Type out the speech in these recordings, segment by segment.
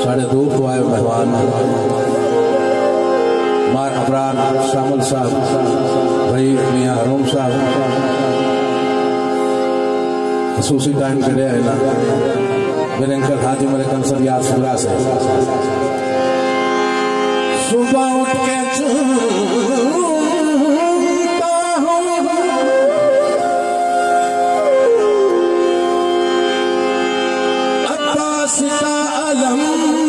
साढ़े दूर को आए मेहमान मार अबरार शामिल साहब भाई मियाँ हरूम साहब खसूसी टाइम के लिए ना मेरे अंकल हाजी मेरे कंसर याद सुरा से सुबह उठ के चूमता हूँ अब्बास का अलम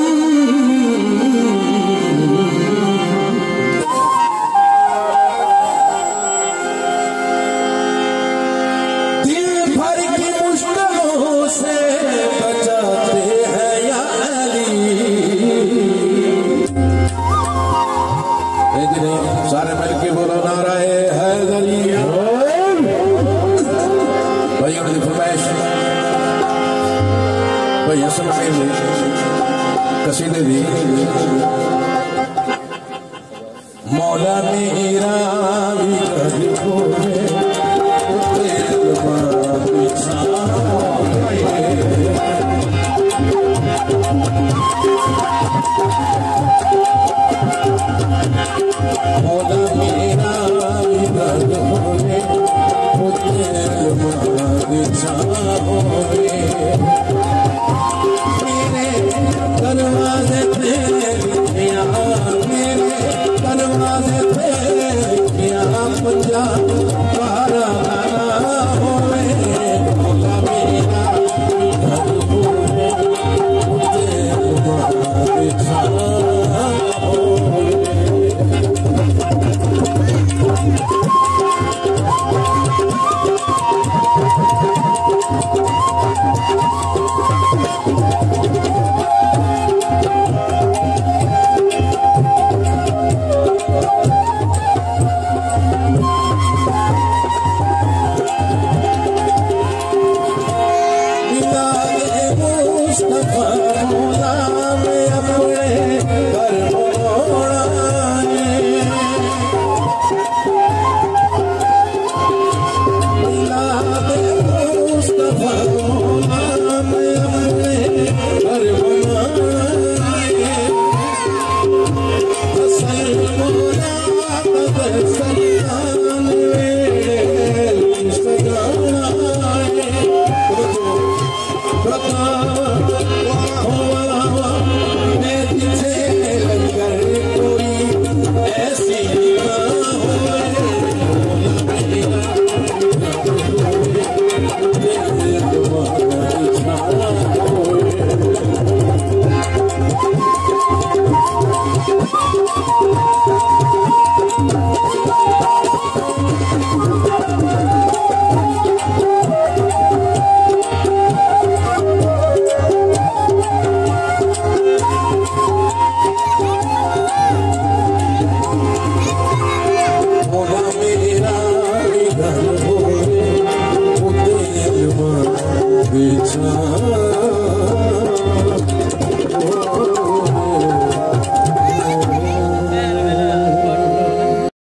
सारे मिलके बोलो नाराए हैदरी भाइयों की फरमाइश भाई असल में कसीदे दी मौला मेरा भी मौला